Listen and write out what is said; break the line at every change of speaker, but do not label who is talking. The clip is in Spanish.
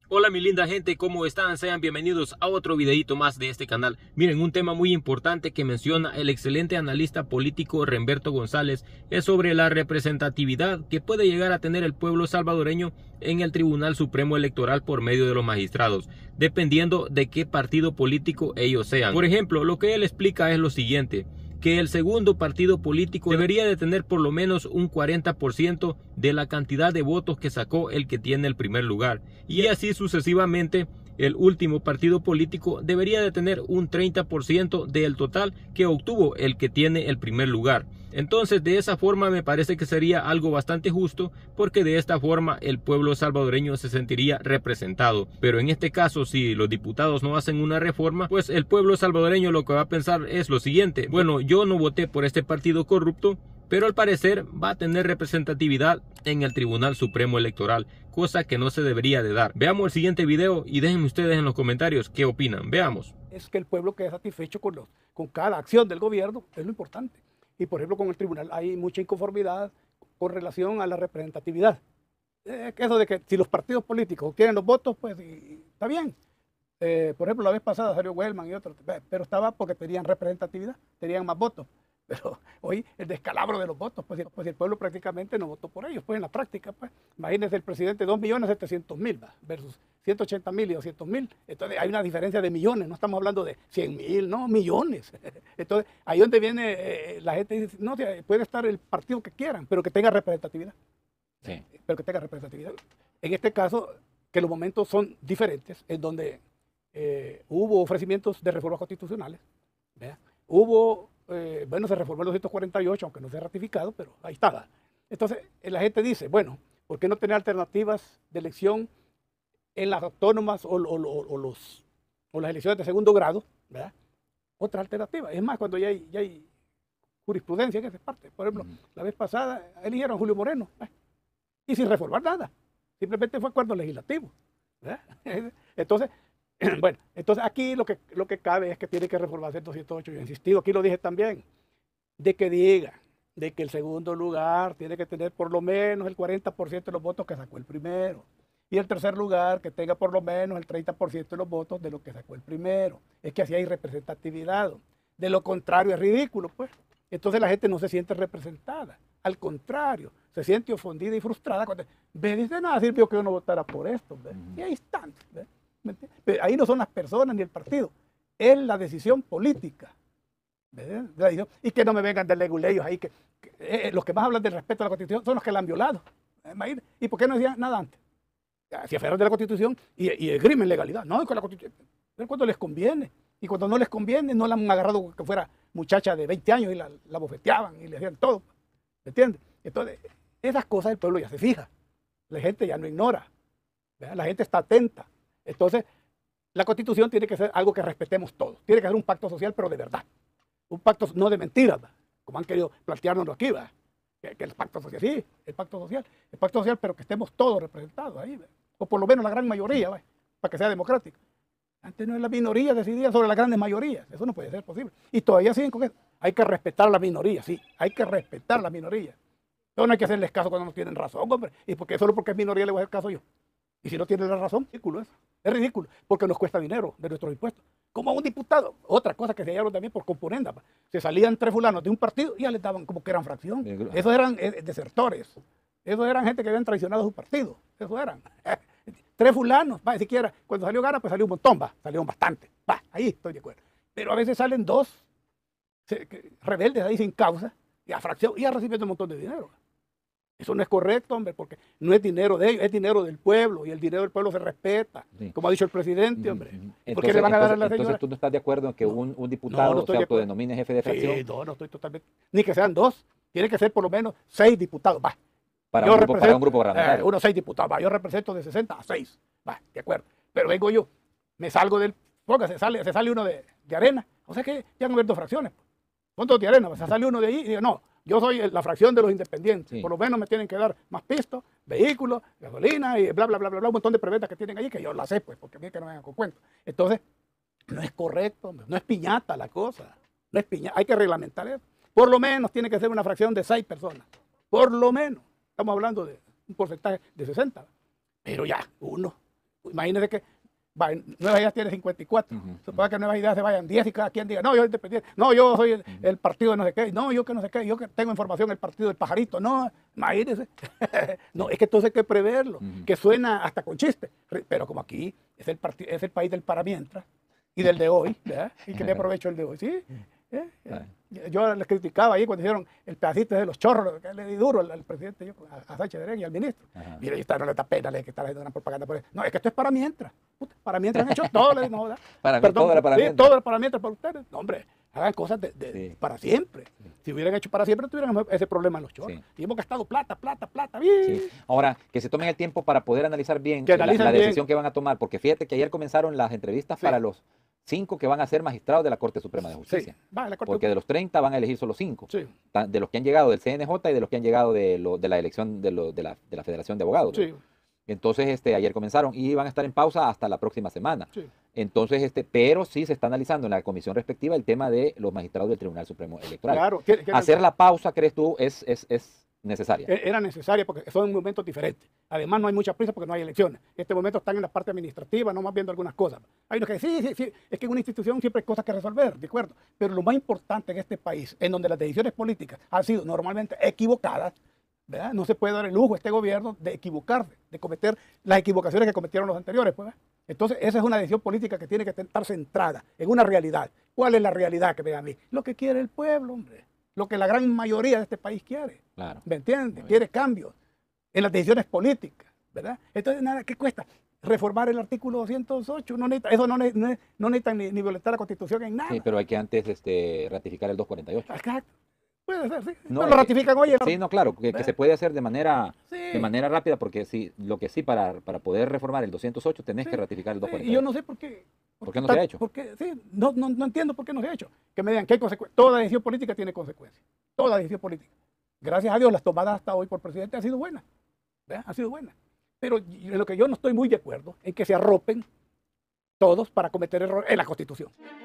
Hola mi linda gente, ¿cómo están? Sean bienvenidos a otro videito más de este canal. Miren, un tema muy importante que menciona el excelente analista político Remberto González es sobre la representatividad que puede llegar a tener el pueblo salvadoreño en el Tribunal Supremo Electoral por medio de los magistrados, dependiendo de qué partido político ellos sean. Por ejemplo, lo que él explica es lo siguiente: que el segundo partido político debería de tener por lo menos un 40% de la cantidad de votos que sacó el que tiene el primer lugar, y así sucesivamente. El último partido político debería de tener un 30% del total que obtuvo el que tiene el primer lugar. Entonces, de esa forma me parece que sería algo bastante justo, porque de esta forma el pueblo salvadoreño se sentiría representado. Pero en este caso, si los diputados no hacen una reforma, pues el pueblo salvadoreño lo que va a pensar es lo siguiente: bueno, yo no voté por este partido corrupto, pero al parecer va a tener representatividad en el Tribunal Supremo Electoral, cosa que no se debería de dar. Veamos el siguiente video y déjenme ustedes en los comentarios qué opinan. Veamos.
Es que el pueblo quede satisfecho con cada acción del gobierno, es lo importante. Y por ejemplo, con el tribunal hay mucha inconformidad con relación a la representatividad. Eso de que si los partidos políticos obtienen los votos, pues está bien. Por ejemplo, la vez pasada salió Wellman y otros, pero estaba porque tenían representatividad, tenían más votos. Pero hoy el descalabro de los votos, pues el pueblo prácticamente no votó por ellos, pues en la práctica, pues imagínense el presidente 2.700.000 versus 180.000 y 200.000, entonces hay una diferencia de millones, no estamos hablando de 100.000, no, millones. Entonces ahí donde viene la gente dice, no, puede estar el partido que quieran, pero que tenga representatividad. Sí. Pero que tenga representatividad. En este caso, que los momentos son diferentes, en donde hubo ofrecimientos de reformas constitucionales, ¿verdad? Hubo bueno, se reformó el 248, aunque no se ha ratificado, pero ahí estaba. Entonces, la gente dice, bueno, ¿por qué no tener alternativas de elección en las autónomas o las elecciones de segundo grado? ¿Verdad? Otra alternativa. Es más, cuando ya hay jurisprudencia en esa parte. Por ejemplo, la vez pasada eligieron a Julio Moreno, y sin reformar nada. Simplemente fue acuerdo legislativo, ¿verdad? Entonces, bueno, entonces aquí lo que cabe es que tiene que reformarse el 208. Yo he insistido, aquí lo dije también, de que diga de que el segundo lugar tiene que tener por lo menos el 40% de los votos que sacó el primero. Y el tercer lugar que tenga por lo menos el 30% de los votos de lo que sacó el primero. Es que así hay representatividad. De lo contrario es ridículo, pues. Entonces la gente no se siente representada. Al contrario, se siente ofendida y frustrada cuando ve, dice, nada, sirvió que yo no votara por esto. ¿Ve? Y ahí están. ¿Ve? Pero ahí no son las personas ni el partido, es la decisión política. ¿Verdad? Y que no me vengan de leguleyos ahí, que los que más hablan del respeto a la Constitución son los que la han violado. ¿Y por qué no decían nada antes? Se aferran de la Constitución y esgrimen legalidad. No, con la Constitución, pero cuando les conviene. Y cuando no les conviene, no la han agarrado que fuera muchacha de 20 años y la bofeteaban y le hacían todo. ¿Me entiendes? Entonces, esas cosas el pueblo ya se fija. La gente ya no ignora. ¿Verdad? La gente está atenta. Entonces, la Constitución tiene que ser algo que respetemos todos. Tiene que ser un pacto social, pero de verdad. Un pacto no de mentiras, ¿verdad? Como han querido planteárnoslo aquí, ¿verdad? Que el pacto social, sí, el pacto social, pero que estemos todos representados ahí, ¿verdad? O por lo menos la gran mayoría, ¿verdad? Para que sea democrático. Antes no es la minoría decidía sobre las grandes mayorías. Eso no puede ser posible. Y todavía siguen con eso. Hay que respetar a la minoría, sí. Hay que respetar a la minoría. Pero no hay que hacerles caso cuando no tienen razón, hombre. Y porque solo porque es minoría le voy a hacer caso yo. Y si no tiene la razón, ridículo eso. Es ridículo, porque nos cuesta dinero de nuestros impuestos. Como a un diputado. Otra cosa que se hallaron también por componenda. Se salían 3 fulanos de un partido y ya les daban como que eran fracción. Esos eran desertores. Esos eran gente que habían traicionado a su partido. Esos eran. 3 fulanos, siquiera. Cuando salió Gana, pues salió un montón, salieron bastante. Ahí estoy de acuerdo. Pero a veces salen 2 rebeldes ahí sin causa, y a fracción, y a recibir un montón de dinero. Eso no es correcto, hombre, porque no es dinero de ellos, es dinero del pueblo, y el dinero del pueblo se respeta, sí, como ha dicho el presidente, hombre.
¿Por qué le van a dar a la señora? Entonces, ¿tú no estás de acuerdo en que un diputado se autodenomine jefe de fracción?
Sí, no estoy totalmente. Ni que sean 2, tiene que ser por lo menos 6 diputados,
Para un grupo parlamentario.
Unos 6 diputados, yo represento de 60 a 6, de acuerdo. Pero vengo yo, me salgo del, se sale uno de Arena, o sea que ya han habido 2 fracciones. ¿Cuántos de Arena? Se sale uno de ahí y digo, no, yo soy la fracción de los independientes. Sí. Por lo menos me tienen que dar más pistos, vehículos, gasolina y bla, bla, bla, bla, bla, un montón de preventas que tienen ahí que yo las sé, pues, porque a mí que no vengan con cuentos. Entonces, no es correcto, no es piñata la cosa. No es piñata, hay que reglamentar eso. Por lo menos tiene que ser una fracción de 6 personas. Por lo menos. Estamos hablando de un porcentaje de 60. Pero ya, uno. Imagínense que Nuevas Ideas tiene 54. Suponga que Nuevas Ideas se vayan 10 y cada quien diga, no, yo independiente, no, yo soy el partido de no sé qué, no, yo que no sé qué, yo que tengo información del partido del pajarito, no, imagínense. No, es que entonces hay que preverlo, que suena hasta con chiste, pero como aquí es el país del para mientras y del de hoy, ¿verdad? Y que le aprovecho el de hoy, ¿sí? Yo les criticaba ahí cuando hicieron el pedacito de los chorros, que le di duro al presidente, a Sánchez Serén y al ministro. Mire, esta no le da pena que está haciendo una propaganda por eso. No, es que esto es para mientras. Puta, para mientras han hecho todo. No,
todo era para mientras.
Todo era para mientras para ustedes. No, hombre, hagan cosas para siempre. Si hubieran hecho para siempre, tuvieran ese problema en los chorros. Y hemos gastado plata. Bien.
Sí. Ahora, que se tomen el tiempo para poder analizar bien la decisión que van a tomar, porque fíjate que ayer comenzaron las entrevistas para los 5 que van a ser magistrados de la Corte Suprema de Justicia. Porque de los 30 van a elegir solo 5. De los que han llegado del CNJ y de los que han llegado de la elección de la Federación de Abogados. Entonces, ayer comenzaron y van a estar en pausa hasta la próxima semana. Entonces, pero sí se está analizando en la comisión respectiva el tema de los magistrados del Tribunal Supremo Electoral.
Claro.
Hacer la pausa, ¿crees tú, es necesaria?
Era necesaria porque son momentos diferentes. Además, no hay mucha prisa porque no hay elecciones. En este momento están en la parte administrativa, nomás viendo algunas cosas. Hay unos que sí, es que en una institución siempre hay cosas que resolver, ¿de acuerdo? Pero lo más importante en este país, en donde las decisiones políticas han sido normalmente equivocadas, ¿verdad? No se puede dar el lujo a este gobierno de equivocarse, de cometer las equivocaciones que cometieron los anteriores, pues. Entonces, esa es una decisión política que tiene que estar centrada en una realidad. ¿Cuál es la realidad que me da a mí? Lo que quiere el pueblo, hombre. Lo que la gran mayoría de este país quiere.
Claro.
¿Me entiendes? Quiere cambios en las decisiones políticas, ¿verdad? Entonces, nada, ¿qué cuesta? Reformar el artículo 208. Eso no necesita ni violentar la Constitución en nada.
Sí, pero hay que antes ratificar el 248.
Exacto. Puede ser, sí.
No,
lo ratifican hoy.
Sí, no, claro, que se puede hacer de manera rápida, porque lo que sí, para poder reformar el 208 tenés que ratificar el 248.
Y yo no sé por qué.
¿Por qué no se ha hecho?
No entiendo por qué no se ha hecho. Que me digan que hay consecuencias. Toda decisión política tiene consecuencias. Toda decisión política. Gracias a Dios, las tomadas hasta hoy por presidente han sido buenas. Han sido buenas. Pero en lo que yo no estoy muy de acuerdo es que se arropen todos para cometer errores en la Constitución.